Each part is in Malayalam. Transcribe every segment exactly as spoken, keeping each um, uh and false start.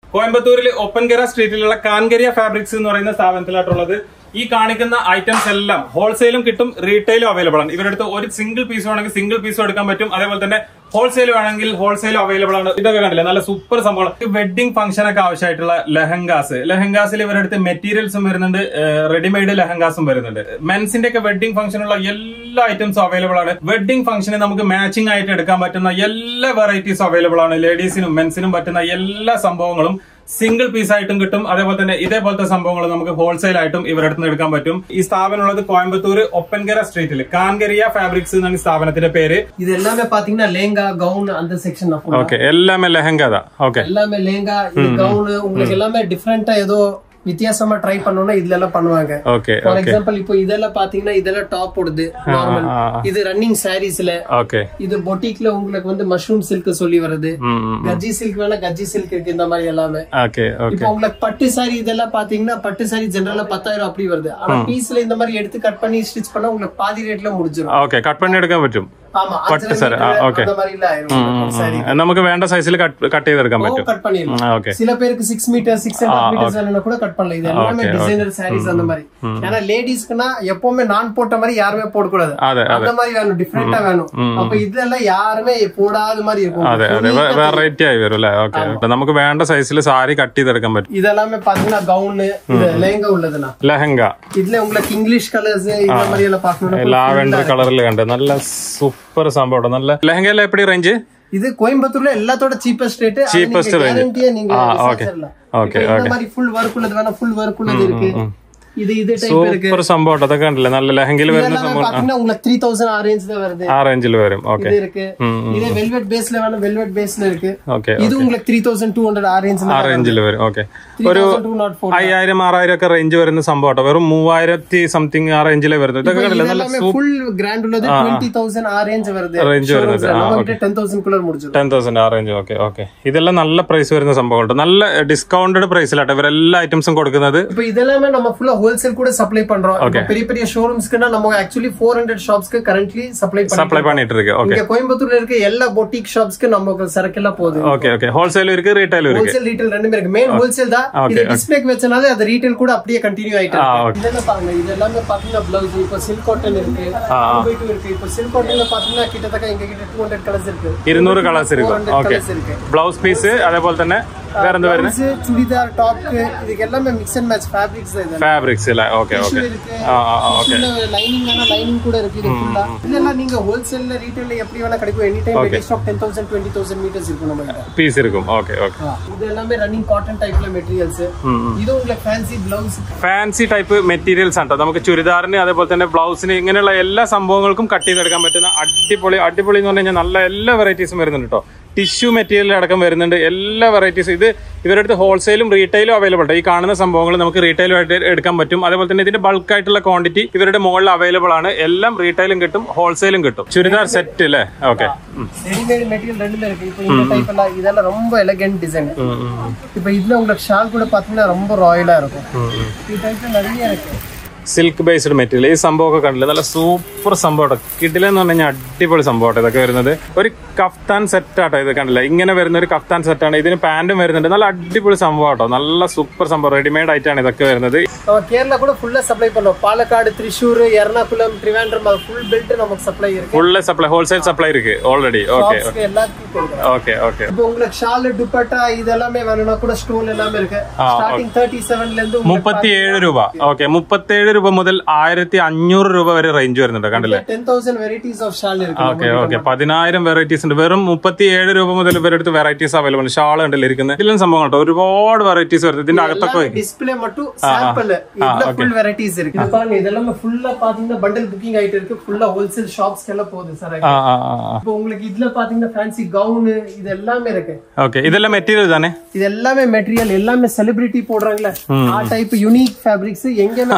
കോയമ്പത്തൂരിൽ ഒപ്പൻകര സ്ട്രീറ്റിലുള്ള കാൻകരിയ ഫാബ്രിക്സ് എന്ന് പറയുന്ന സ്ഥാപനത്തിലായിട്ടുള്ളത്. ഈ കാണിക്കുന്ന ഐറ്റംസ് എല്ലാം ഹോൾസെയിലും കിട്ടും, റീറ്റെയിലും അവൈലബിൾ ആണ്. ഇവരുടെ അടുത്ത് ഒരു സിംഗിൾ പീസ് വേണമെങ്കിൽ സിംഗിൾ പീസും എടുക്കാൻ പറ്റും. അതേപോലെ തന്നെ ഹോൾസെയിൽ വേണമെങ്കിൽ ഹോൾസെയിലും അവൈലബിൾ ആണ്. ഇതൊക്കെ കണ്ടില്ലേ, നല്ല സൂപ്പർ സംഭവം. വെഡിങ് ഫംഗ്ഷനൊക്കെ ആവശ്യമായിട്ടുള്ള ലെഹങ്കാസ്, ലെഹങ്കാസിൽ ഇവരുടെ അടുത്ത് മെറ്റീരിയൽസും വരുന്നുണ്ട്, റെഡിമെയ്ഡ് ലെഹങ്കാസും വരുന്നുണ്ട്. മെൻസിന്റെ ഒക്കെ വെഡിങ് ഫംഗ്ഷനുള്ള എല്ലാ ഐറ്റംസും അവൈലബിൾ ആണ്. വെഡിങ് ഫംഗ്ഷന് നമുക്ക് മാച്ചിങ് ആയിട്ട് എടുക്കാൻ പറ്റുന്ന എല്ലാ വെറൈറ്റീസും അവൈലബിൾ ആണ്. ലേഡീസിനും മെൻസിനും പറ്റുന്ന എല്ലാ സംഭവങ്ങളും സിംഗിൾ പീസ് ആയിട്ടും കിട്ടും. അതേപോലെ തന്നെ ഇതേപോലത്തെ സംഭവങ്ങൾ നമുക്ക് ഹോൾസെയിൽ ആയിട്ടും ഇവരുടെ അടുത്ത് എടുക്കാൻ പറ്റും. ഈ സ്ഥാപനം ഉള്ളത് കോയമ്പത്തൂർ ഒപ്പൻകര സ്ട്രീറ്റിൽ കാൻകരിയ ഫാബ്രിക്സ് എന്നാണ് സ്ഥാപനത്തിന്റെ പേര്. இது எல்லாமே பாத்தீங்கன்னா லேங்கா கவுன் அந்த செக்ஷன் தான். ஓகே, எல்லாமே லெஹங்கா தான். ஓகே, எல்லாமே லேங்கா, இது கவுன். உங்களுக்கு எல்லாமே டிஃபரெண்டா ஏதோ வித்தியாசமா ட்ரை பண்ணனும்னா இதுல எல்லாம் பண்ணுவாங்க. ஓகே, ஃபார் எக்ஸாம்பிள் இப்போ இதெல்லாம் பாத்தீங்கன்னா இதெல்லாம் டாப் ஓடுது நார்மல். இது ரன்னிங் சாரீஸ்ல. ஓகே, இது பொட்டிக்ல உங்களுக்கு வந்து மஷ்ரூம் சில்க் சொல்லி வருது. கஜ்ஜி சில்க் வேணா கஜ்ஜி சில்க் இருக்கு, இந்த மாதிரி எல்லாமே. Okay, okay. இப்போ உங்களுக்கு பட்டு சாரி இதெல்லாம் பாத்தீங்கன்னா பட்டு சாரி ஜெனரலா பத்தாயிரம் அப்படி வருது. ஆனா பீஸ்ல இந்த மாதிரி எடுத்து கட் பண்ணி ஸ்டிச் பண்ணா உங்களுக்கு பாதி ரேட்ல முடிஞ்சிரும். ஓகே, கட் பண்ணி எடுக்க പറ്റും. ஆமா, பட்டு சாரி. ஓகே, அந்த மாதிரி இல்ல ஆயிரும் சாரி. നമുക്ക് വേണ്ട സൈസിൽ കട്ട് ചെയ്ത് എടുക്കാൻ പറ്റും. கட் பண்ணிடலாம். ஓகே, சில பேருக்கு six metre six and a half metres வேணும்னா கூட கட் பண்ணலாம். இது எல்லாமே டிசைனர் சாரீஸ் அந்த மாதிரி. ஏன்னா லேடிஸ்க்குனா எப்பவுமே நான் போட்ட மாதிரி யாருமே போட கூடாது. அந்த மாதிரி வேணும், டிஃபரெண்டா வேணும். அப்ப இதெல்லாம் யாருமே போடாத மாதிரி இருக்கும். അതെ അതെ, വെറൈറ്റി ആയി വരും അല്ലേ. ഓക്കെ, നമുക്ക് വേണ്ട സൈസിൽ സാരി കട്ട് ചെയ്തെടുക്കാൻ പറ്റും. இதெல்லாமே பாத்தீங்கன்னா கவுன், இது லெஹங்கா உள்ளதுனா லெஹங்கா. இதுல உங்களுக்கு இங்கிலீஷ் கலர்ஸ் இந்த மாதிரி எல்லாம் பார்க்கணும். லாவெண்டர் கலர்ல கண்டு நல்ல சூப்பர் സംഭവം. നല്ല ലெஹங்கல எப்படி ரேഞ്ച്? இது கோயம்புத்தூர்ல எல்லாத்தோட சீப்பஸ்ட் ரேட். Cheapest range. நீங்க ஓகே, ஓகே. இந்த மாதிரி ஃபுல் வர்க் உள்ளது வேணா, ஃபுல் வர்க் உள்ளது இருக்கு. இது இது டைப் இருக்கு. സൂപ്പർ സംഭവം. അതൊക്കെ കണ്ടില്ലേ, നല്ല ലெஹங்கയിൽ വരുന്ന സംഭവം. பாத்தீங்கன்னா உங்களுக்கு three thousand ആ റേഞ്ചിൽ വരുது. ആ റേഞ്ചിൽ വരും. ഓക്കെ, இது இருக்கு. இது வெல்வெட் பேஸ்ல வேணா வெல்வெட் பேஸ்ல இருக்கு. ഓക്കെ, இது உங்களுக்கு three thousand two hundred ആ റേഞ്ചിൽ ആ റേഞ്ചിൽ വരും. ഓക്കെ, ഒരു അയ്യായിരം ആറായിരം ഒക്കെ റേഞ്ച് വരുന്ന സംഭവം. വെറും മൂവായിരത്തി സംതിങ് ആ റേഞ്ചിലെ വരുന്നത്. ഇതൊക്കെ കണ്ടില്ലേ, നല്ല ഫുൾ ഗ്രാൻഡ് ഉള്ളത് twenty thousand ആ റേഞ്ച് വരുന്നത്. റേഞ്ച് വരുന്നത് ten thousand കുള്ള മുടിച്ചു. ten thousand ആ റേഞ്ച്. Okay, okay. ഇതെല്ലാം നല്ല പ്രൈസ് വരുന്ന സംഭവമുണ്ട്. നല്ല ഡിസ്കൗണ്ടഡ് പ്രൈസിലാട്ടെ ഇവരെല്ലാ ഐറ്റംസും കൊടുക്കുന്നത്. ഇപ്പൊ ഇതെല്ലാം நம்ம ஃபுல்லா ஹோல்சேல் கூட சப்ளை பண்றோம். பெரிய பெரிய ஷோரூம்ஸ்க்குனா நம்ம एक्चुअली four hundred ஷாப்ஸ்க்கு கரண்ட்லி சப்ளை பண்ணி சப்ளை பண்ணிட்டு இருக்கு. ஓகே, இங்க கோயம்புத்தூர்ல இருக்க எல்லா பொட்டிக் ஷாப்ஸ்க்கு நமக்கு சரக்கெல்லாம் போகுது. Okay, okay. ஹோல்சேல் இருக்கு, ரீட்டைல் இருக்கு. ஹோல்சேல் ரீட்டைல் ரெண்டுமே இருக்கு. மெயின் ஹோல்சேல் தான். இது டிஸ்ப்ளேக்கு வெச்சனால அது ரீட்டைல் கூட அப்படியே கண்டினியூ ஆயிட்டு இருக்கு. இதெல்லாம் பாருங்க, இதெல்லாம் பாத்தீங்கன்னா ப்ளவுஸ். இப்போ சில்க் காட்டன் இருக்கு, two இருக்கு. இப்போ சில்க் காட்டன்ல பாத்தீங்கன்னா கிட்டத்தட்ட எங்க கிட்ட two hundred கலர்ஸ் இருக்கு. two hundred കളേഴ്സ് இருக்கு. ஓகே, ബ്ലൗസ് പീസ് അതേപോലെ തന്നെ വേറെ എന്താ വരുന്നത്? ചുരിദാർ, ടോപ്പ്, ഇത് எல்லாமே മിക്സ് ആൻഡ് മാച്ച് ഫാബ്രിക്സ് ആണ്. ഫാബ്രിക്സ് അല്ലേ. Okay, okay. ആ ആ ഓക്കെ. ലൈനിങ് ആണ്, ലൈനിങ് கூட இருக்கு. இது ஃபுல்லா இதெல்லாம் நீங்க ஹோல்சேல்ல ரீட்டைல்ல எப்படி வேணா கிடைக்கும். Any time ready stock ten thousand twenty thousand metres இருக்கு நம்ம கிட்ட. பீஸ் இருக்கும். Okay, okay. இது எல்லாமே ரன்னிங் காட்டன் டைப்ல மெட்டீரியல்ஸ். இது உங்களுக்கு fancy blouse, fancy type materials ആണ്. നമുക്ക് ചുരിദാറിന് അതേപോലെ തന്നെ ബ്ലൗസിന് ഇങ്ങനെയുള്ള എല്ലാ സംഭവങ്ങൾക്കും കട്ട് ചെയ്തെടുക്കാൻ പറ്റുന്ന അടിപൊളി അടിപൊളി എന്ന് പറഞ്ഞു കഴിഞ്ഞാൽ നല്ല എല്ലാ വെറൈറ്റീസും വരുന്നുണ്ട് കേട്ടോ. ടിഷ്യൂ മെറ്റീരിയൽ അടക്കം വരുന്നുണ്ട്, എല്ലാ വെറൈറ്റീസും. ഇത് ഇവരുടെ അടുത്ത് ഹോൾസെയിലും റീറ്റെയിലും അവൈലബിൾ ആണ്. ഈ കാണുന്ന സംഭവങ്ങൾ നമുക്ക് റീറ്റെയിലും ആയിട്ട് എടുക്കാൻ പറ്റും. അതേപോലെ തന്നെ ഇതിന്റെ ബൾക്ക് ആയിട്ടുള്ള ക്വാണ്ടിറ്റി ഇവരുടെ മുകളിൽ അവൈലബിൾ ആണ്. എല്ലാം റീറ്റെയിലും കിട്ടും, ഹോൾസെയിലും കിട്ടും. ചുരിദാർ സെറ്റ് അല്ലേ. ഓക്കെ, ரெடிமேட் மெட்டீரியல் ரெண்டுமே இருக்கு. இப்போ இந்த டைப் எல்லாம் இதெல்லாம் ரொம்ப எலகன்ட் டிசைன். இப்போ இதுல உங்களுக்கு ஷால் கூட பாத்தீங்கன்னா ரொம்ப ராயலா இருக்கும். இந்த டைப்ல நிறைய இருக்கு. Silk based material. ഈ സംഭവമൊക്കെ കണ്ടില്ല, നല്ല സൂപ്പർ സംഭവം. കിടിലെന്ന് പറഞ്ഞു കഴിഞ്ഞാൽ അടിപൊളി സംഭവം ഇതൊക്കെ വരുന്നത്. ഒരു കഫ്താൻ സെറ്റ് ആട്ടോ ഇത്, കണ്ടില്ല. ഇങ്ങനെ വരുന്ന ഒരു കഫ്താൻ സെറ്റാണ്. ഇതിന് പാന്റും വരുന്നുണ്ട്. നല്ല അടിപൊളി സംഭവം ആട്ടോ, നല്ല സൂപ്പർ സംഭവം. റെഡിമെയ്ഡ് ആയിട്ടാണ് ഇതൊക്കെ വരുന്നത്. കേരള கூட ഫുള്ള് സപ്ലൈ பண்ணுவோம். പാലക്കാട്, തൃശ്ശൂർ, എറണാകുളം, ട്രിവാൻഡ്രം ഫുൾ ബെൽറ്റ് നമുക്ക് സപ്ലൈ இருக்கு. ഫുള്ള് സപ്ലൈ, ഹോൾസെയിൽ സപ്ലൈ இருக்கு ஆல்ரெடி. ஓகே, எல்லாத்துக்கும் கொடுக்கிறோம். Okay, okay. இப்போ உங்களுக்கு ஷால், துப்பட்டா இதெல்லாம் வேணும்னா கூட ஸ்டோல் எல்லாமே இருக்கு. ஸ்டார்டிங் thirty-seven ல இருந்து മുപ്പത്തിയേഴ് രൂപ. ഓക്കെ, മുപ്പത്തിയേഴ് രൂപ മുതൽ ആയിരത്തി അഞ്ഞൂറ് രൂപ വരെ റേഞ്ച് വരുന്നുണ്ട്. കണ്ടില്ലേ, ten thousand varieties of shawl ഇருக்கு. Okay, okay. പതിനായിരം വെറൈറ്റീസ് ഉണ്ട്. വെറും മുപ്പത്തിയേഴ് രൂപ മുതൽ ഇവരുടെ അടുത്ത് വെറൈറ്റീസ് അവൈലബിൾ ആണ്. ഷാൾ ഉണ്ടല്ലോ ഇരിക്കുന്നത്. ഇതിലും സംഭവം കേട്ടോ, ഒരുപാട് വെറൈറ്റീസ് വരുന്നത്. ഇതിന്റെ അകത്തൊക്കെ ഡിസ്പ്ലേ மட்டும் சாம்பிள் இதுல ஃபுல் வெரைட்டிஸ் இருக்கு. இது பாருங்க, இதெல்லாம் ஃபுல்லா பாத்தீங்கன்னா பண்டல் புக்கிங் ஆயிட்டு இருக்கு. ஃபுல்லா ஹோல்சேல் ஷாப்ஸ்க்கு எல்லாம் போகுது சார். இப்போ உங்களுக்கு இதுல பாத்தீங்கன்னா ஃபேன்சி கவுன் இது எல்லாமே இருக்கு. ஓகே, இதெல்லாம் மெட்டீரியல் தானே? இது எல்லாமே மெட்டீரியல், எல்லாமே செலிபிரிட்டி போடுறாங்கல, ஆ டைப் யூனிக் ஃபேப்ரிக்ஸ் எங்கேயுமே பாக்குற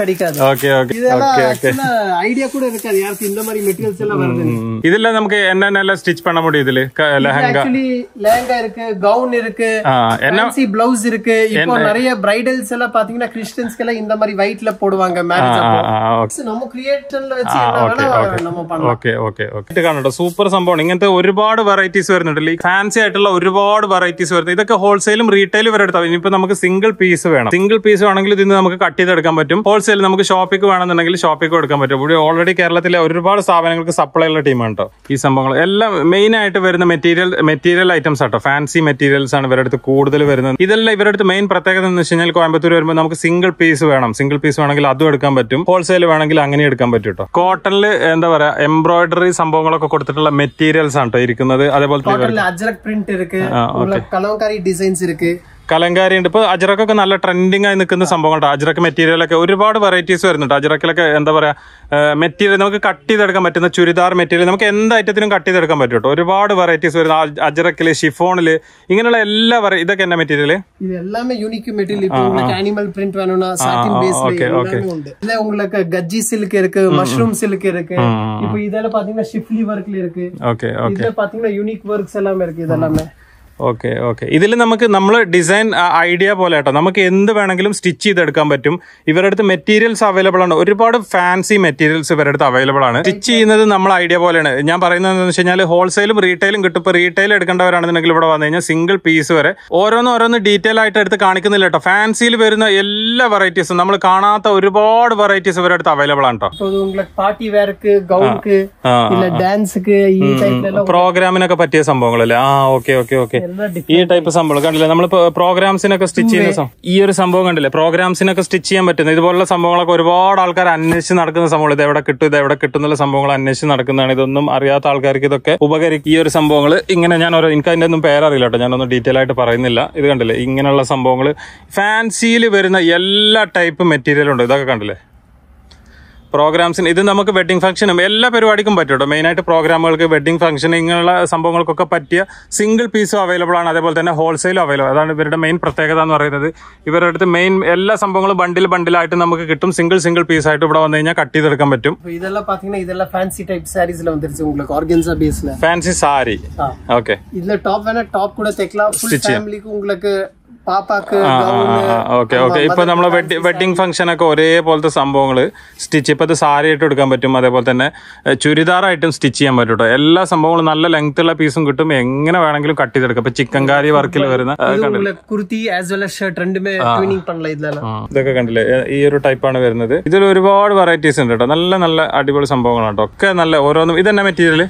கிடைக்காது. ஓகே ஓகே ஓகே ஐடியா கூட இருக்காது யாருக்கு இந்த மாதிரி மெட்டீரியல்ஸ் எல்லாம் வருது. இதுல நமக்கு என்னென்ன ஸ்டிச் பண்ண முடியும்? இதுல லெஹங்கா ஆக்சுவலி லெஹங்கா இருக்கு, கவுன் இருக்கு, ஃபேன்சி ப்ளவுஸ் இருக்கு. இப்போ நிறைய பிரைடல்ஸ் எல்லாம் பாத்தீங்கன்னா கிறிஸ்டியன்ஸ்க்கு எல்லாம் இந்த மாதிரி ஒயிட்ல போடுவாங்க மேரேஜ் அப்போ. நம்ம கிரியேஷன்ல വെച്ച് நம்ம பண்ணலாம். ഓക്കെ ഓക്കെ ഓക്കെ ഇത് കാണട്ടോ, സൂപ്പർ സംഭവമാണ്. ഇങ്ങനത്തെ ഒരുപാട് വെറൈറ്റീസ് വരുന്നുണ്ട്. ഫാൻസി ആയിട്ടുള്ള ഒരുപാട് വെറൈറ്റീസ് വരുന്നത്. ഇതൊക്കെ ഹോൾസെയിലും റീറ്റെയിലും വരെ എടുത്താൽ ഇനിയിപ്പോ നമുക്ക് സിംഗിൾ പീസ് വേണം. സിംഗിൾ പീസ് വേണമെങ്കിൽ ഇതിന് നമുക്ക് കട്ട് ചെയ്തെടുക്കാൻ പറ്റും. ഹോൾസെയിൽ നമുക്ക് ഷോപ്പിക്ക് വേണമെന്നുണ്ടെങ്കിൽ ഷോപ്പിക്ക് എടുക്കാൻ പറ്റും. ഇവിടെ ഓൾറെഡി കേരളത്തിലെ ഒരുപാട് സ്ഥാപനങ്ങൾക്ക് സപ്ലൈ ഉള്ള ടീമാണ് കേട്ടോ. ഈ സംഭവങ്ങൾ എല്ലാം മെയിൻ ആയിട്ട് വരുന്ന മെറ്റീരിയൽ മെറ്റീരിയൽ ഐറ്റംസ് ആട്ടോ. ഫാൻസി മെറ്റീരിയൽസ് ആണ് ഇവരുടെ അടുത്ത് കൂടുതൽ വരുന്നത്. ഇതെല്ലാം ഇവരുടെ അടുത്ത് മെയിൻ പ്രത്യേകത എന്ന് വെച്ച് കഴിഞ്ഞാൽ കോയമ്പത്തൂർ വരുമ്പോൾ നമുക്ക് സിംഗിൾ പീസ് വേണം. സിംഗിൾ പീസ് വേണമെങ്കിൽ അതും എടുക്കാൻ പറ്റും. ഹോൾസെയിൽ വേണമെങ്കിൽ അങ്ങനെ എടുക്കാൻ പറ്റും കേട്ടോ. കോട്ടണില് എന്താ പറയാ എംബ്രോയിഡറി സംഭവങ്ങളൊക്കെ കൊടുത്തിട്ടുള്ള മെറ്റീരിയൽസ് ആണ് കേട്ടോ ഇരിക്കുന്നത്. അതേപോലെ അജ്രക് പ്രിന്റ് ഇருக்கு, കലംകാരി ഡിസൈൻസ് ഇருக்கு, കലങ്കാരി ഉണ്ട്. ഇപ്പൊ അജ്രക്കൊക്കെ നല്ല ട്രെൻഡിങ് ആയി നിൽക്കുന്ന സംഭവങ്ങളുണ്ട്. അജ്രക്ക് മെറ്റീരിയലൊക്കെ ഒരുപാട് വെറൈറ്റീസ് വരുന്നുണ്ട്. അജ്രക്കിലൊക്കെ എന്താ പറയാ മെറ്റീരിയൽ നമുക്ക് കട്ട് ചെയ്തെടുക്കാൻ പറ്റുന്ന ചുരിദാർ മെറ്റീരിയൽ നമുക്ക് എന്ത് ഐറ്റത്തിനും കട്ട് ചെയ്തെടുക്കാൻ പറ്റും കേട്ടോ. ഒരുപാട് വെറൈറ്റീസ് വരുന്ന അജ്രക്കില്, ഷിഫോണില്, ഇങ്ങനെയുള്ള എല്ലാ ഇതൊക്കെ എന്നാ മെറ്റീരിയല്? எல்லாமே யூனிக் மெட்டீரியல். இப்போ உங்களுக்கு அனிமல் பிரிண்ட் வேணும்னா சாட்டின் பேஸ்ல எல்லாமே உண்டு. இதுல உங்களுக்கு கஜ்ஜி சில்க் இருக்கு, மஷ்ரூம் சில்க் இருக்கு. இப்போ இதெல்லாம் பாத்தீங்கன்னா ஷிஃப்லி வர்க்ல இருக்கு. Okay okay. இதுல பாத்தீங்கன்னா யூனிக் வர்க்ஸ் எல்லாமே இருக்கு. இதெல்லாமே ഓക്കെ ഓക്കെ. ഇതിൽ നമുക്ക് നമ്മൾ ഡിസൈൻ ഐഡിയ പോലെ കേട്ടോ നമുക്ക് എന്ത് വേണമെങ്കിലും സ്റ്റിച്ച് ചെയ്തെടുക്കാൻ പറ്റും. ഇവരുടെ അടുത്ത് മെറ്റീരിയൽസ് അവൈലബിൾ ആണ്. ഒരുപാട് ഫാൻസി മെറ്റീരിയൽസ് ഇവരുടെ അടുത്ത് അവൈലബിൾ ആണ്. സ്റ്റിച്ച് ചെയ്യുന്നത് നമ്മൾ ഐഡിയ പോലെയാണ്. ഞാൻ പറയുന്നത് എന്താണെന്ന് വെച്ച് കഴിഞ്ഞാൽ ഹോൾസെയിലും റീറ്റെയിലും കിട്ടും. ഇപ്പോൾ റീറ്റെയിൽ എടുക്കേണ്ടവരാണെന്നുണ്ടെങ്കിൽ ഇവിടെ വന്നു കഴിഞ്ഞാൽ സിംഗിൾ പീസ് വരെ ഓരോന്ന് ഓരോന്ന് ഡീറ്റെയിൽ ആയിട്ട് എടുത്ത് കാണിക്കുന്നില്ല കേട്ടോ. ഫാൻസിയിൽ വരുന്ന എല്ലാ വെറൈറ്റീസും നമ്മൾ കാണാത്ത ഒരുപാട് വെറൈറ്റീസ് ഇവരുടെ അടുത്ത് അവൈലബിൾ ആണ് കേട്ടോ. പാർട്ടി വെയർക്ക്, ഗൗൺക്ക്, ഡാൻസ്ക്ക്, പ്രോഗ്രാമിനൊക്കെ പറ്റിയ സംഭവങ്ങളല്ലേ? ആ ഓക്കെ ഓക്കെ ഓക്കെ. ഈ ടൈപ്പ് സംഭവം കണ്ടില്ലേ? നമ്മളിപ്പോ പ്രോഗ്രാംസിനൊക്കെ സ്റ്റിച്ച് ചെയ്യുന്ന ഈ ഒരു സംഭവം കണ്ടില്ലേ? പ്രോഗ്രാംസിനൊക്കെ സ്റ്റിച്ച് ചെയ്യാൻ പറ്റുന്ന ഇതുപോലുള്ള സംഭവങ്ങളൊക്കെ ഒരുപാട് ആൾക്കാർ അന്വേഷിച്ച് നടക്കുന്ന സംഭവങ്ങൾ. ഇത് എവിടെ കിട്ടും, ഇത് എവിടെ കിട്ടും എന്നുള്ള സംഭവങ്ങൾ അന്വേഷിച്ച് നടക്കുന്നതാണ്. ഇതൊന്നും അറിയാത്ത ആൾക്കാർക്ക് ഇതൊക്കെ ഉപകരിക്കും. ഈ ഒരു സംഭവങ്ങൾ ഇങ്ങനെ ഞാൻ ഓരോ എനിക്ക് അതിന്റെ ഒന്നും പേരറിയില്ല കേട്ടോ. ഞാനൊന്നും ഡീറ്റെയിൽ ആയിട്ട് പറയുന്നില്ല. ഇത് കണ്ടില്ലേ? ഇങ്ങനെയുള്ള സംഭവങ്ങൾ ഫാൻസിയിൽ വരുന്ന എല്ലാ ടൈപ്പ് മെറ്റീരിയലും ഉണ്ട്. ഇതൊക്കെ കണ്ടില്ലേ? പ്രോഗ്രാംസിന് ഇത് നമുക്ക് വെഡിങ് ഫംഗ്ഷനും എല്ലാ പരിപാടിക്കും പറ്റും കേട്ടോ. മെയിനായിട്ട് പ്രോഗ്രാമുകൾക്ക്, വെഡിങ് ഫംഗ്ഷൻ, ഇങ്ങനെയുള്ള സംഭവങ്ങൾക്കൊക്കെ പറ്റിയ സിംഗിൾ പീസും അവൈലബിൾ ആണ്. അതേപോലെ തന്നെ ഹോൾസെയിലും അവൈലബിൾ. അതാണ് ഇവരുടെ മെയിൻ പ്രത്യേകത എന്ന് പറയുന്നത്. ഇവരുടെ അടുത്ത് മെയിൻ എല്ലാ സംഭവങ്ങളും ബണ്ടിൽ ബണ്ടിലായിട്ട് നമുക്ക് കിട്ടും. സിംഗിൾ സിംഗിൾ പീസ് ആയിട്ട് ഇവിടെ വന്നു കഴിഞ്ഞാൽ കട്ട് ചെയ്തെടുക്കാൻ പറ്റും. ഇതെല്ലാം പാത്തീங்கன்னா ഇതെല്ലാം ഫാൻസി ടൈപ്പ് സാരീஸ்ல வந்துருச்சு உங்களுக்கு ஆர்கன்சா பேஸ்ல. ഫാൻസി സാരി. ഓക്കെ. இதுல டாப் வேணா டாப் கூட தைக்கலாம். ஃபுல் ஃபேமிலிக்கு உங்களுக்கு പാപ്പാക്ക് ഓക്കെ ഓക്കെ. ഇപ്പൊ നമ്മളെ വെഡിങ് ഫംഗ്ഷൻ ഒക്കെ ഒരേപോലത്തെ സംഭവങ്ങള് സ്റ്റിച്ച് ഇപ്പൊ ഇത് സാരി ആയിട്ട് എടുക്കാൻ പറ്റും. അതേപോലെ തന്നെ ചുരിദാറായിട്ടും സ്റ്റിച്ച് ചെയ്യാൻ പറ്റും കേട്ടോ. എല്ലാ സംഭവങ്ങളും നല്ല ലെങ്ത് ഉള്ള പീസും കിട്ടും. എങ്ങനെ വേണമെങ്കിലും കട്ട് ചെയ്തെടുക്കാം. ഇപ്പൊ ചിക്കൻകാരി വർക്കിൽ വരുന്ന ഇതൊക്കെ കണ്ടില്ലേ? ഈ ഒരു ടൈപ്പാണ് വരുന്നത്. ഇതിൽ ഒരുപാട് വെറൈറ്റീസ് ഉണ്ട് കേട്ടോ. നല്ല നല്ല അടിപൊളി സംഭവങ്ങളാണ് കേട്ടോ. ഒക്കെ നല്ല ഓരോന്നും. ഇതെന്നെ മെറ്റീരിയൽ?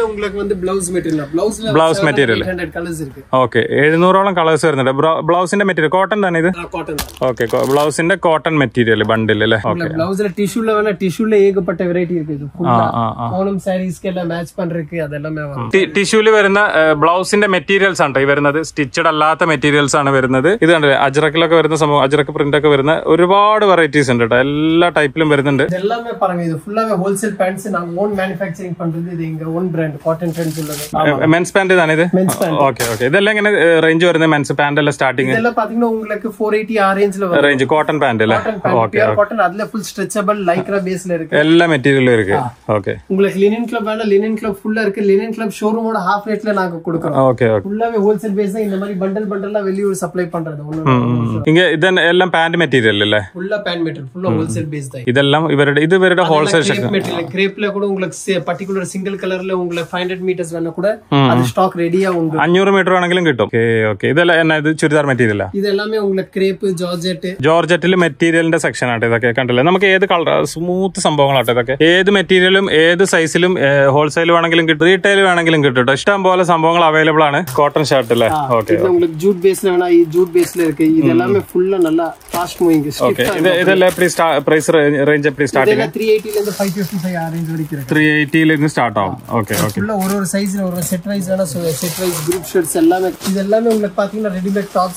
Blouse material. ഓക്കെ. എഴുന്നൂറോളം കളേഴ്സ് വരുന്നുണ്ട്. ബ്ലൗസിന്റെ മെറ്റീരിയൽ കോട്ടൺ തന്നെ ഇത്? ഓക്കെ. ബ്ലൗസിന്റെ കോട്ടൺ മെറ്റീരിയൽ ബണ്ടിൽ അല്ലേ? ബ്ലൗസിലെ ടിഷ്യൂல വേണ ടിഷ്യൂல ഏകപ്പെട്ട വെറൈറ്റി இருக்கு. இது ഓണം സാരീസ്ക്ക് എല്ലാം മാച്ച് പண்றதுக்கு അതെല്ലാം ടിഷ്യൂല് വരുന്ന ബ്ലൗസിന്റെ മെറ്റീരിയൽസ് ആണ് ഈ വരുന്നത്. സ്റ്റിച്ചഡ് അല്ലാത്ത മെറ്റീരിയൽസ് ആണ് വരുന്നത്. ഇത് കണ്ടില്ലേ? അജ്രക്കിലൊക്കെ വരുന്ന സംഭവം, അജ്രക്ക് പ്രിന്റ് ഒക്കെ വരുന്ന ഒരുപാട് വെറൈറ്റീസ് ഉണ്ട് കേട്ടോ. എല്ലാ ടൈപ്പിലും വരുന്നുണ്ട്. எல்லாமே பாருங்க. இது ஃபுல்லாவே ஹோல்சேல் பேண்ட்ஸ் நாங்க ஓன் manufacturing பண்றது. இது எங்க ஓன் பிராண்ட் காட்டன் ட்ரெண்ட்ஸ் உள்ளது. മെൻസ് പാന്റ് ആണ് ഇത്? Okay okay. ഇതെല്ലാം എങ്ങനെ റേഞ്ച് വരുന്നത്? മെൻസ് പാന്റ് എല്ലാം സ്റ്റാർട്ടിംഗ് இதெல்லாம் பாத்தீங்கன்னா உங்களுக்கு four eighty ആ ரேஞ்சில வரும். ரேஞ்ச் காட்டன் பேண்ட் இல்ல? ஓகே. காட்டன் அதுல ফুল ஸ்ட்ரெச்சபிள் லைக்ரா பேஸ்ல இருக்கு. எல்லா மெட்டீரியலும் இருக்கு. ஓகே. உங்களுக்கு லினன் கிளப் வேணா லினன் கிளப் ஃபுல்லா இருக்கு. லினன் கிளப் ஷோரூமோட ஹாஃப் ரேட்ல நாங்க கொடுக்கறோம். Okay okay. ஃபுல்லாவே ஹோல்சேல் பேஸ் தான். இந்த மாதிரி பண்டல் பண்டலா வெளியூர் சப்ளை பண்றது ஒண்ணு. இங்க இதெல்லாம் எல்லாம் பேண்ட் மெட்டீரியல் இல்ல? ஃபுல்லா பேண்ட் மெட்டீரியல். ஃபுல்லா ஹோல்சேல் பேஸ் தான். இதெல்லாம் இவരുടെ இது இவരുടെ ஹோல்சேல் செக்ஷன். மெட்டீரியல் கிரேப்ல கூட உங்களுக்கு பர்టిక్యులர் சிங்கிள் கலர்ல உங்களுக்கு five hundred மீட்டர்ஸ் வேணா கூட அது ஸ்டாக் ரெடியா உண்டு. five hundred மீட்டർ ആണെങ്കിലും കിട്ടും. Okay okay. ഇതെല്ലാം എന്നാ ഇത് ചുരിദാർ മെറ്റീരിയലാ? ഇതെല്ലാം உங்களுக்கு ക്രേപ്പ്, ജോർജറ്റ്. ജോർജറ്റിൽ മെറ്റീരിയലിന്റെ സെക്ഷൻ ആട്ടെ ഇതൊക്കെ. കണ്ടില്ലേ? നമുക്ക് ഏത് കളർ സ്മൂത്ത് സംഭവങ്ങളാട്ടെ ഇതൊക്കെ. ഏത് മെറ്റീരിയലും ഏത് സൈസിലും ഹോൾസെയിൽ വേണമെങ്കിലും കിട്ടും, റീറ്റെയിൽ വേണമെങ്കിലും കിട്ടും. ഇഷ്ടം പോലെ സംഭവങ്ങൾ അവൈലബിൾ ആണ്. കോട്ടൺ ഷർട്ട് അല്ലേ? ഓക്കെ. உங்களுக்கு ஜூட் பேஸ்ல வேணா ഈ ஜூட் பேஸ்ல இருக்கு. இதெல்லாம் ஃபுல்லா நல்லா ஃபாஸ்ட் மூவிங். ஓகே. இது இதெல்லாம் எப்படி பிரைஸ் ரேஞ்ச் எப்படி ஸ்டார்டிங்? three eighty ல இருந்து five fifty-five ആ റേഞ്ച് വരെ ഇருக்கு. three eighty ல இருந்து ஸ்டார்ட் ஆகும். Okay okay. ஃபுல்லா ஒரு ஒரு சைஸ்ல ஒரு செட் வைஸ் வேணா செட் வைஸ் குரூப் ஷர்ட்ஸ் எல்லாமே. இதெல்லாம் உங்களுக்கு பாத்தீங்கன்னா ரெடிமேட் டாப்ஸ்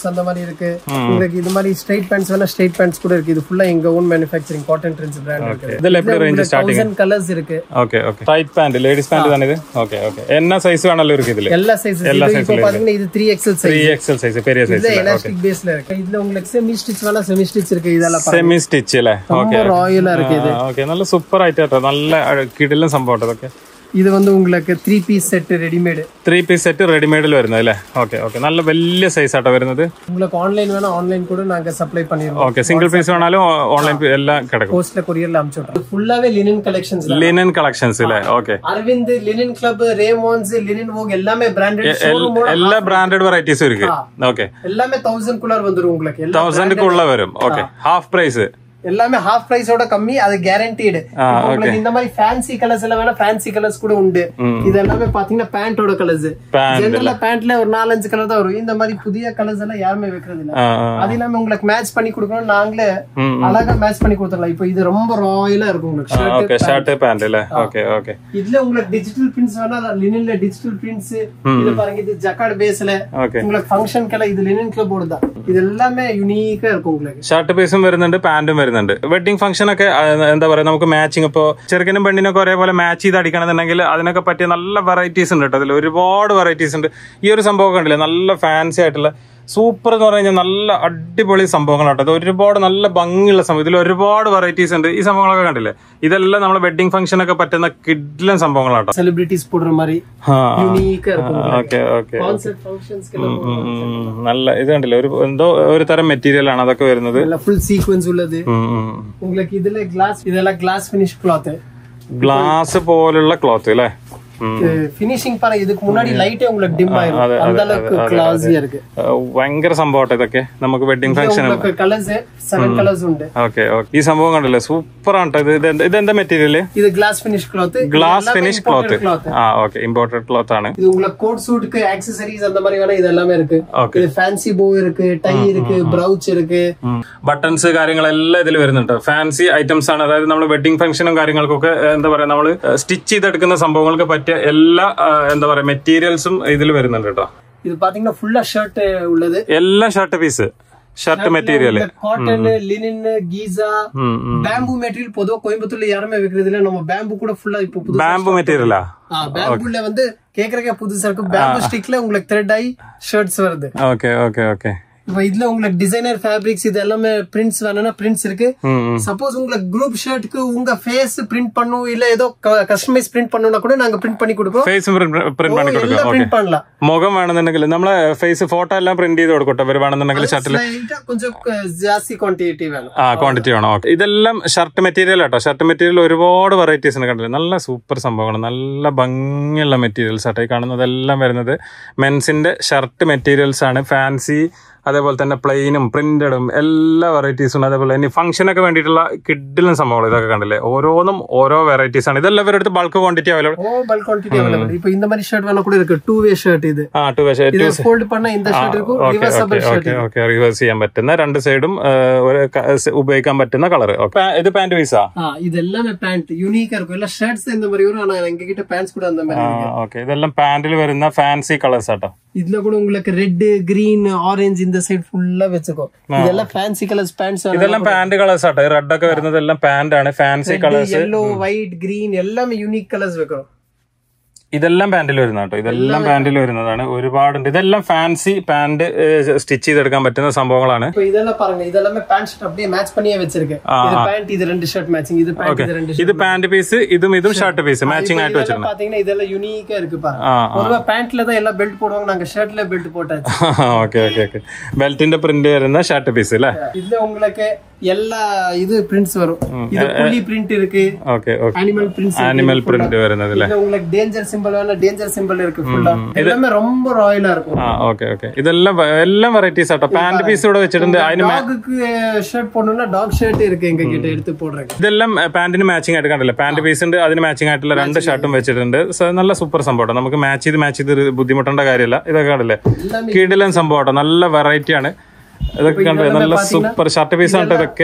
ஷார்ட்ஸ் அந்த மாதிரி இருக்கு. உங்களுக்கு இது மாதிரி ஸ்ட்ரைட் பேண்ட்ஸ் வேணா ஸ்ட்ரைட் பேண்ட்ஸ் கூட இருக்கு. இது ஃபுல்லா எங்க own manufacturing Cotton Trends brand இருக்கு. இதெல்லாம் எப்படி range starting? one thousand colours இருக்கு. Okay okay. Tight pant ladies pant தான இது? Okay okay. என்ன சைஸ் வேணாலும் இருக்கு இதுல? எல்லா சைஸஸ். இப்போ பாத்தீங்கன்னா இது three X L size. three X L size பெரிய சைஸ். இது எலாஸ்டிக் பேஸ்ல இருக்கு. இதுல உங்களுக்கு செமி ஸ்டிச் வேணா செமி ஸ்டிச் இருக்கு. இதெல்லாம் பாருங்க. செமி ஸ்டிச் இல்ல? ஓகே. ராயலா இருக்கு இது. ஓகே. நல்ல சூப்பர் ആയിട്ട് നല്ല കിടിലൻ സംഭവം ഇതൊക്കെ. ഇത് വന്ന് உங்களுக்கு three piece set ready-made. three piece set ready-made ல വരുന്നത് അല്ലേ? Okay okay. നല്ല വലിയ സൈസ് ആട്ടോ വരുന്നത്. உங்களுக்கு ഓൺലൈൻ വേണോ ഓൺലൈൻ കൂടെ നാങ്ക സപ്ലൈ பண்ணிரோம். ഓക്കേ. സിംഗിൾ പീസ് വേണാലും ഓൺലൈൻ എല്ലാം കിടക്കും. പോസ്റ്റ്ல കൊറിയറിൽ അയച്ചോട്ടെ. ഫുള്ളാവേ ലിനൻ കളക്ഷൻസ്. ലിനൻ കളക്ഷൻസ് ഇല്ലേ? Okay. Arvind Linen Club Raymond's linen Vogue எல்லாமே பிராண்டட் ஷோரூம் എല്ലാ ബ്രാൻഡഡ് വെറൈറ്റീസ് இருக்கு. ഓക്കേ. எல்லாமே one thousand குள்ள வந்துரும் உங்களுக்கு. one thousand குள்ள വരും. ഓക്കേ. Half price. எல்லாமே ஹாஃப் பிரைஸோட கம்மி, அது கேரண்டீடு. உங்களுக்கு இந்த மாதிரி ஃபேன்சி கலர்ஸ் எல்லாம் வேணா ஃபேன்சி கலர்ஸ் கூட உண்டு. இது எல்லாமே பாத்தீங்கன்னா பேண்டோட கலர்ஸ். ஜெனரலா பேண்ட்ல ஒரு நாலஞ்சு கலர் தான் வரும். இந்த மாதிரி புதிய கலர்ஸ் எல்லாம் யாருமே வைக்கிறது இல்ல. அது இல்லாம உங்களுக்கு மேட்ச் பண்ணி கொடுக்கணும், நாங்களே அழகா மேட்ச் பண்ணி கொடுத்துடலாம். இப்போ இது ரொம்ப ராயலா இருக்கும் உங்களுக்கு. ஓகே. ஷர்ட் பேண்ட் இல்ல? Okay okay. இதுல உங்களுக்கு டிஜிட்டல் பிரிண்ட்ஸ் வேணா லினன்ல டிஜிட்டல் பிரிண்ட்ஸ். இது பாருங்க, இது ஜக்கார்ட் பேஸ்ல உங்களுக்கு ஃபங்க்ஷன் கலர். இது லினன் கிளப்போட தான். ഇത് എല്ലാമേ യുണീക്കാ இருக்கும் உங்களுக்கு. ഷർട്ട് പീസും വരുന്നുണ്ട്, പാന്റും വരുന്നുണ്ട്. വെഡിങ് ഫംഗ്ഷൻ ഒക്കെ എന്താ പറയാ, നമുക്ക് മാച്ചിങ് ഇപ്പോ ചെറുക്കനും പെണ്ണിനൊക്കെ ഒരേപോലെ മാച്ച് ചെയ്ത് അടിക്കണമെന്നുണ്ടെങ്കിൽ അതിനൊക്കെ പറ്റിയ നല്ല വെറൈറ്റീസ് ഉണ്ട് കേട്ടോ. അതിൽ ഒരുപാട് വെറൈറ്റീസ് ഉണ്ട്. ഈ ഒരു സംഭവം കണ്ടില്ലേ, നല്ല ഫാൻസി ആയിട്ടുള്ള സൂപ്പർ എന്ന് പറഞ്ഞു കഴിഞ്ഞാൽ നല്ല അടിപൊളി സംഭവങ്ങളാട്ടോ. അത് ഒരുപാട് നല്ല ഭംഗിയുള്ള സംഭവം. ഇതിൽ ഒരുപാട് വെറൈറ്റീസ് ഉണ്ട്. ഈ സംഭവങ്ങളൊക്കെ കണ്ടില്ലേ, ഇതെല്ലാം നമ്മളെ വെഡിങ് ഫംഗ്ഷൻ ഒക്കെ പറ്റുന്ന കിഡ്ലൻ സംഭവങ്ങളാട്ടോ. സെലിബ്രിറ്റീസ് നല്ല ഇത് കണ്ടില്ലേ, ഒരു എന്തോ ഒരു തരം മെറ്റീരിയൽ ആണ് അതൊക്കെ വരുന്നത്. ഫുൾ സീക്വൻസ് ഉള്ളത്. ഇതിലെ ഗ്ലാസ് ഇതെല്ലാം ഗ്ലാസ് ഫിനിഷ് ക്ലോത്ത്, ഗ്ലാസ് പോലുള്ള ക്ലോത്ത് അല്ലേ. ഫിനിഷിംഗ് പറ, இதுக்கு முன்னாடி லைட்டே உங்களுக்கு டிம் ஆயிடும். அந்த அளவுக்கு கிளாஸியா இருக்கு. ഭയങ്കര സംഭവമാട്ടോ ഇതൊക്കെ. നമുക്ക് wedding function colours seven colours ഉണ്ട്. Okay okay. ഈ സംഭവം കണ്ടല്ലേ, സൂപ്പർ ആണ്. ഇത് ഇതെന്താ മെറ്റീരിയൽ? ഇത് glass finish cloth. Glass finish cloth. ആ ഓക്കെ. ഇമ്പോർട്ടഡ് ക്ലോത്ത് ആണ്. இது உங்களுக்கு கோட் சூட்க்கு ஆக்சஸரீஸ் அந்த மாதிரி வேணா இது எல்லாமே இருக்கு. இது ഫാൻസി ബോ இருக்கு, ടൈ இருக்கு, ബ്രൗച്ച് இருக்கு, ബട്ടൺസ് കാര്യങ്ങളെല്ലാം ഇതിൽ വരുന്നുണ്ട്. ഫാൻസി ഐറ്റംസ് ആണ്. അതായത് നമ്മൾ വെഡിങ് ഫംഗ്ഷനും കാര്യങ്ങൾക്കൊക്കെ എന്താ പറയാ, നമ്മൾ സ്റ്റിച്ച് ചെയ്തെടുക്കുന്ന സംഭവങ്ങൾക്ക് പറ്റിയ എല്ലാ എന്താ പറയാ മെറ്റീരിയൽസും ഇതിൽ വരുന്നുണ്ട് കേട്ടോ. ഇത് പാത്തீங்கன்னா ഫുള്ളാ ഷർട്ട് ഉള്ളത്. എല്ലാം shirt piece, shirt material. Cotton, linen, கீசா, பேம்பு மெட்டீரியல். பொதுவா கோயம்புத்தூர்ல யாருமே வைக்கிறது இல்ல. நம்ம பேம்பு கூட ஃபுல்லா இப்போ புது பேம்பு மெட்டீரியலா? பேம்புல வந்து கேக்குறக்கே புதுசா இருக்கு. பேம்பு ஸ்டிக்ல உங்களுக்கு த்ரெட் ஆயி ஷர்ட்ஸ் வருது. Okay okay okay. இப்போ இதுல உங்களுக்கு டிசைனர் ஃபேப்ரிக்ஸ் இது எல்லாமே பிரிண்ட்ஸ் வேணும்னா பிரிண்ட்ஸ் இருக்கு. சப்போஸ் உங்களுக்கு குரூப் ஷர்ட்க்கு உங்க ஃபேஸ் பிரிண்ட் பண்ணனும், இல்ல ஏதோ கஸ்டமைஸ் பிரிண்ட் பண்ணனும்னா கூட நாங்க பிரிண்ட் பண்ணி கொடுப்போம். ഫേസ് പ്രിന്റ് பண்ணி കൊടുക്കാം. பிரிண்ட் பண்ணலாம். മുഖം വേണമെന്നുണ്ടെങ്കിൽ നമ്മളെ ഫേസ് ഫോട്ടോ എല്ലാം പ്രിന്റ് ചെയ്ത് കൊടുക്കട്ടെ. വരുവാണെന്നുണ്ടെങ്കിൽ ഷർട്ടിൽ கொஞ்சம் ஜாஸ்தி ക്വാണ്ടിറ്റി വേണം. ആ ക്വാണ്ടിറ്റി വേണം. ഓക്കെ. ഇതെല്ലാം ഷർട്ട് മെറ്റീരിയൽ ആട്ടോ. ഷർട്ട് മെറ്റീരിയൽ ഒരുപാട് വെറൈറ്റീസ് ഉണ്ട് കണ്ടില്ലേ. നല്ല സൂപ്പർ സംഭവമാണ്. നല്ല ഭംഗിയുള്ള മെറ്റീരിയൽസ് ആട്ടോ ഈ കാണുന്നതെല്ലാം വരുന്നത്. മെൻസിന്റെ ഷർട്ട് മെറ്റീരിയൽസ് ആണ്. ഫാൻസി, അതേപോലെ തന്നെ പ്ലെയിനും പ്രിന്റഡും എല്ലാ വെറൈറ്റീസും. അതേപോലെ ഇനി ഫംഗ്ഷനൊക്കെ വേണ്ടിയിട്ടുള്ള കിഡിലും സംഭവങ്ങൾ ഇതൊക്കെ കണ്ടില്ലേ. ഓരോന്നും ഓരോ വെറൈറ്റീസ് ആണ്. ഇതെല്ലാം ഇവരുടെ ബൾക്ക് ക്വാണ്ടിറ്റി അവൈലബിൾ. ഓ ബൾക്ക് ക്വാണ്ടിറ്റി അവൈലബിൾ. இப்போ இந்த மாதிரி ஷர்ட் வேணா கூட இருக்கு. டூ வே ஷர்ட் இது. ആ ടു വേ ഷർട്ട്. ഇത് ഫോൾഡ് பண்ண இந்த ഷർട്ട് இருக்கும். Reversible shirt. Okay okay. Reverse ചെയ്യാൻ പറ്റുന്ന രണ്ട് സൈഡും ഉപയോഗിക്കാൻ പറ്റുന്ന കളർ. ഓക്കേ. ഇത് പാന്റ് പീസാ? ആ ഇതെല്ലാം പാന്റ് യൂണിക് ആയിരിക്കും. എല്ലാ ഷർട്ട്സ് இந்த மாதிரி வரும். ஆனா எங்க கிட்ட பேண்ட்ஸ் கூட அந்த மாதிரி இருக்கு. ഓക്കേ. ഇതെല്ലാം പാന്റിൽ വരുന്ന ഫാൻസി കളേഴ്സ് ആട്ടോ. இதுல கூட உங்களுக்கு ரெட், கிரீன், ஆரஞ்சு இந்த சைடு ஃபுல்லா வெச்சுக்கோ. இதெல்லாம் ஃபேன்சி கலர்ஸ் பேண்ட்ஸ். இதெல்லாம் പാന്റ് കളേഴ്സ് ആട്ടോ. റെഡ് ഒക്കെ വരുന്നതെല്ലാം പാന്റ് ആണ്. Fancy colours, yellow, white, green എല്ലാമേ യൂണിക് കളേഴ്സ് വെക്കണം. ഇതെല്ലാം പാന്റിൽ വരുന്ന കേട്ടോ. ഇതെല്ലാം പാന്റിൽ വരുന്നതാണ്. ഒരുപാടുണ്ട്. ഇതെല്ലാം ഫാൻസി പാന്റ് സ്റ്റിച്ച് ചെയ്തെടുക്കാൻ പറ്റുന്ന സംഭവങ്ങളാണ്. ഇതെല്ലാം പറഞ്ഞു ഇതെല്ലാം പാന്റ് ഷർട്ട് அப்படியே മാച്ച് பண்ணியே വെച്ചിരിക്കേ. ഇത് പാന്റ് ഇത് രണ്ട് ഷർട്ട് മാച്ചിങ്. ഇത് പാന്റ് ഇത് രണ്ട്. ഇത് പാന്റ് പീസ്, ഇതും ഇതും ഷർട്ട് പീസ് മാച്ചിങ് ആയിട്ട് വെച്ചിട്ടുണ്ട്. பாத்தீங்கன்னா இதெல்லாம் யூனிக்கா இருக்கு பாருங்க. பொதுவா பாண்ட்ல தான் எல்லாம் பெல்ட் போடுவாங்க. நாங்க ஷர்ட்ல பெல்ட் போட்டாச்சு. Okay okay okay. ബെൽറ്റിന്റെ പ്രിന്റ് വരുന്ന ഷർട്ട് പീസ് അല്ലേ. இதுல உங்களுக்கு எல்லா இது பிரிண்ட்ஸ் வரும். இது புலி பிரிண்ட் இருக்கு. Okay okay. Animal prints, animal print வருதுல. இது உங்களுக்கு டேஞ்சர் சிம்பல் வேணா டேஞ்சர் சிம்பல் இருக்கு ஃபுல்லா. எல்லாமே ரொம்ப ராயலா இருக்கும். ആ ഓക്കേ ഓക്കേ. ഇതെല്ലാം എല്ലാം വെറൈറ്റീസ് ആട്ടോ. പാന്റ് പീസ് ഇവിടെ വെച്ചിട്ടുണ്ട്. അതിന് டாഗ്க்கு ഷർട്ട് പോടணும்னா டாഗ് ഷർട്ട് இருக்கு எங்க கிட்ட எடுத்து போடுறேன். ഇതെല്ലാം പാന്റിന് മാച്ചിങ് ആയിട്ട് കണ്ടില്ലേ. പാന്റ് പീസ് ഉണ്ട്, അതിന് മാച്ചിങ് ആയിട്ടുള്ള രണ്ട് ഷർട്ടും വെച്ചിട്ടുണ്ട്. നല്ല സൂപ്പർ സംഭവം. നമുക്ക് മാച്ച് ചെയ്ത് മാച്ച് ചെയ്ത് ബുദ്ധിമുട്ടേണ്ട കാര്യമില്ല. ഇതൊക്കെ കണ്ടില്ലേ, കിടിലൻ സംഭവം. നല്ല വെറൈറ്റി ആണ് ഇതൊക്കെ കണ്ടില്ലേ. നല്ല സൂപ്പർ ഷർട്ട് പീസ് ആണ് ഇതൊക്കെ.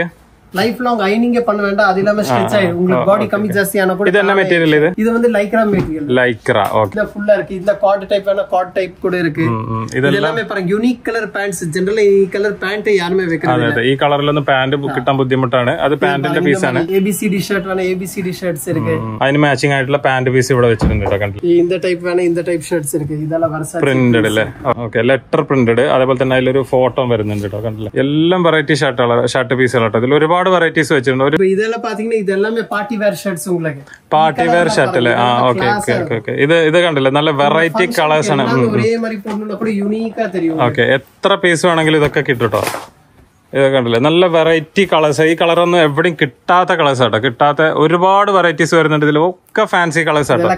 லைஃப் லாங் ஐனிங்கே பண்ண வேண்டாம். அது இல்லாம ஸ்ட்ரெச் ஆயிடும். உங்களுக்கு பாடி கம்மி ஜாஸ்தி ஆனா கூட. இது என்ன மெட்டீரியல்? இது இது வந்து லைக்ரா மெட்டீரியல். லைக்ரா. ஓகே. இது ஃபுல்லா இருக்கு. இதுல கார்ட் டைப் வேணா கார்ட் டைப் கூட இருக்கு. இது எல்லாமே பாருங்க யூனிக் கலர் பேண்ட்ஸ். ஜெனரலி ഈ കളർ പാന്റ് யாருமே വെക്കുന്നത് ഇല്ല. ഈ കളറിലൊന്നും പാന്റ് കിട്ടാൻ ബുദ്ധിമുട്ടാണ്. അത് പാന്റിന്റെ പീസ് ആണ്. A B C D shirt വേണ A B C D shirts ഇருக்கு. അതിന് മാച്ചിങ് ആയിട്ടുള്ള പാന്റ് പീസ് ഇവിടെ വെച്ചിട്ടുണ്ട് കേട്ടോ. കണ്ടില്ലേ? ഈ இந்த ടൈപ്പ് വേണ இந்த ടൈപ്പ് ഷർട്ട്സ് ഇருக்கு. ഇതെല്ലാം വെർസാറ്റിൽ പ്രിന്റഡ് അല്ലേ? ഓക്കെ. Letter printed. അതേപോലെ തന്നെ അതിലൊരു ഫോട്ടോ വരുന്നുണ്ട് കേട്ടോ. കണ്ടില്ലേ? എല്ലാം വെറൈറ്റി ഷർട്ടുകൾ ഷർട്ട് പീസുകൾ കേട്ടോ. ഇതിൽ ഒരുപാട് വെറൈറ്റീസ് വെച്ചിട്ടുണ്ട്. ഒരു ഇതെല്ലാം പാത്തീங்கன்னா ഇതെല്ലാമേ പാർട്ടി വെയർ ഷർട്ട്സ് உங்களுக்கு. പാർട്ടി വെയർ ഷർട്ട് അല്ലേ? ആ ഓക്കെ ഓക്കെ ഓക്കെ. ഇത് ഇത് കണ്ടില്ലേ? നല്ല വെറൈറ്റി കളേഴ്സ് ആണ്. ഒരേ മാതിരി പോടുന്ന അപ്പോൾ യൂണിക്കാ தெரியும். ഓക്കെ. എത്ര പീസ് വേണമെങ്കിലും ഇതൊക്കെ കിട്ടും കേട്ടോ. ഇതൊക്കെ കണ്ടില്ലേ? നല്ല വെറൈറ്റി കളേഴ്സ്. ഈ കളറൊന്നും എവിടെയും കിട്ടാത്ത കളേഴ്സ് ആട്ടോ. കിട്ടാത്ത ഒരുപാട് വെറൈറ്റീസ് വരുന്നുണ്ട്. ഇതിൽ ഒക്കെ ഫാൻസി കളേഴ്സ് ആട്ടോ.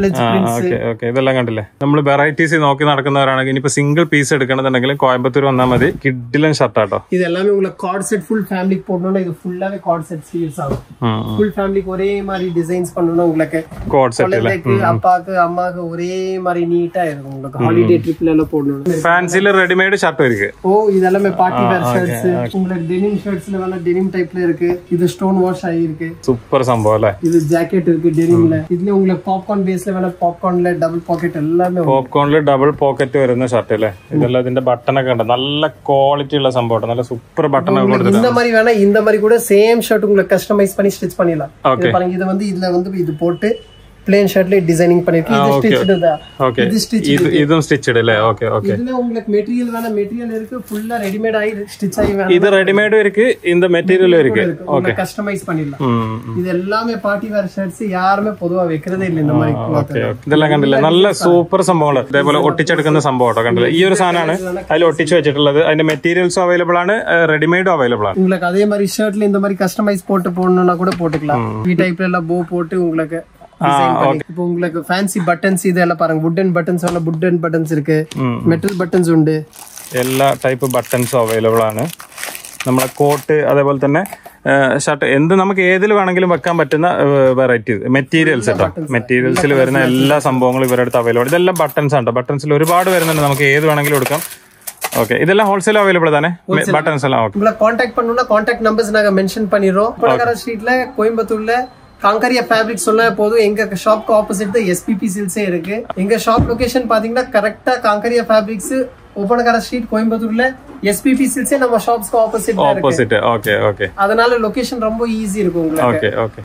Okay okay. ഇതെല്ലാം കണ്ടില്ലേ? നമ്മൾ വെറൈറ്റീസ് നോക്കി നടക്കുന്നവരാണെങ്കിൽ ഇനിയിപ്പോ സിംഗിൾ പീസ് എടുക്കണമെന്നുണ്ടെങ്കിൽ കോയമ്പത്തൂർ വന്നാൽ മതി. കിഡിലൻ ഷർട്ട് ആട്ടോ. ഇതെല്ലാം കോഡ് സെറ്റ് ഫുൾ ഫാമിലിക്ക് പോടணும். ഇത് ഫുള്ളാவே കോഡ് സെറ്റ് സീരീസ് ആണ്. ഫുൾ ഫാമിലിക്ക് ഒരേ மாதிரி டிசைன்ஸ் பண்ணனும். உங்களுக்கு கோட் செட் இல்ல. அப்பாக்கு அம்மாக்கு ஒரே மாதிரி நீட்டா இருக்கும். உங்களுக்கு ஹாலிடே ட்ரிப்ல எல்லாம் போடணும். ஃபேன்சில ரெடிமேட் ஷர்ட் இருக்கு. ஓ இதெல்லாம் பார்ட்டி வேர் ஷர்ட்ஸ். உங்களுக்கு டெனிம் ஷர்ட்ஸ்ல வேணா டெனிம் டைப்ல இருக்கு. இது ஸ்டோன் வாஷ் ஆகி இருக்கு. சூப்பர் சம்பவம் இல்ல? இது ஜாக்கெட் இருக்கு டெனிம்ல. இதுல உங்களுக்கு பாப்கார்ன் பேஸ்ல வேணா பாப்கார்ன்ல டபுள் பாக்கெட் எல்லாமே. പോപ്കോണില് ഡബിൾ പോക്കറ്റ് വരുന്ന ഷർട്ട് അല്ലേ? ഇതെല്ലാം ഇതിന്റെ ബട്ടണൊക്കെ ഉണ്ട്. നല്ല ക്വാളിറ്റി ഉള്ള സംഭവം. നല്ല സൂപ്പർ ബട്ടൺ കൊടുത്തിട്ടുണ്ട്. இந்த மாதிரி வேணா இந்த மாதிரி கூட சேம் ஷர்ட் உங்களுக்கு கஸ்டமைஸ் பண்ணி ஸ்டிச் பண்ணிடலாம். இது பாருங்க. இது வந்து இதுல வந்து இது போட்டு plain shirtல டிசைனிங் பண்ணிருக்கு. இது ஸ்டிச்டு தான். ஓகே. இது ஸ்டிச் இது இதும் ஸ்டிச்டு இல்ல? Okay okay. இதுல உங்களுக்கு மெட்டீரியல் வேணா மெட்டீரியல் இருக்கு. ஃபுல்லா ரெடிமேட் ஆயி ஸ்டிச் ஆயி வேணா. இது ரெடிமேடும் இருக்கு. இந்த மெட்டீரியலும் இருக்கு. ஓகே. கஸ்டமைஸ் பண்ணிடலாம். இது எல்லாமே பார்ட்டி வேர் ஷர்ட்ஸ். யாருமே பொதுவா വെക്കறதே இல்ல இந்த மாதிரி. Okay okay. ഇതെല്ലാം കണ്ടില്ലേ? നല്ല സൂപ്പർ സംഭവങ്ങൾ. ഇതേപോലെ ഒട്ടിച്ചെടുക്കുന്ന സംഭവം കേട്ടോ. കണ്ടില്ലേ? ഈ ഒരു സാധനമാണ് അതിൽ ഒട്ടിച്ചു വെച്ചിട്ടുള്ളത്. അതിന്റെ മെറ്റീരിയൽസും അവൈലബിൾ ആണ്. റെഡിമേഡും അവൈലബിൾ ആണ്. உங்களுக்கு அதே மாதிரி ஷர்ட்ல இந்த மாதிரி கஸ்டமைஸ் போட்டு போடணும்னா கூட போட்டுக்கலாம். ഈ ടൈப்ல எல்லாம் போ போட்டு உங்களுக்கு இப்போ உங்களுக்கு ஃபேன்சி பட்டன்ஸ் இதெல்லாம் பாருங்க. வுடன் பட்டன்ஸ் அல்ல வுடன் பட்டன்ஸ் இருக்கு. மெட்டல் பட்டன்സ് ഉണ്ട്. എല്ലാ ടൈപ്പ് ബട്ടൺസും അവൈലബിൾ ആണ്. നമ്മളെ കോട്ട് അതേപോലെ തന്നെ ഷർട്ട് എന്ത് നമുക്ക് ഏതിൽ വേണമെങ്കിലും വെക്കാൻ പറ്റുന്ന വെറൈറ്റി മെറ്റീരിയൽസ് കേട്ടോ. മെറ്റീരിയൽസിൽ വരുന്ന എല്ലാ സംഭവങ്ങളും ഇവരുടെ അടുത്ത് അവൈലബിൾ. ഇതെല്ലാം ബട്ടൺസ് ആണ്. ബട്ടൺസിൽ ഒരുപാട് വരുന്നുണ്ട്. നമുക്ക് ഏത് വേണമെങ്കിലും എടുക്കാം. ஓகே. இதெல்லாம் ஹோல்சேல் அவைலபிள் தானே? பட்டன்ஸ் எல்லாம் ஓகே. உங்களை கான்டாக்ட் பண்ணனும்னா கான்டாக்ட் நம்பர்ஸ் நாங்க மென்ஷன் பண்ணிரோம். கொலகார ஸ்ட்ரீட்ல கோயம்புத்தூர்ல காங்கரியா ஃபேப்ரிக் சொன்னா போதும். எங்க ஷாப்க்கு ஆப்போசிட் தான் S P P சில்ஸே இருக்கு. எங்க ஷாப் லொகேஷன் பாத்தீங்கன்னா கரெக்டா காங்கரியா ஃபேப்ரிக்ஸ் ஓபனகார ஸ்ட்ரீட் கோயம்புத்தூர்ல S P P சில்ஸே நம்ம ஷாப்ஸ்க்கு ஆப்போசிட் தான் இருக்கு. ஆப்போசிட். Okay okay. அதனால லொகேஷன் ரொம்ப ஈஸி இருக்கும் உங்களுக்கு. Okay okay.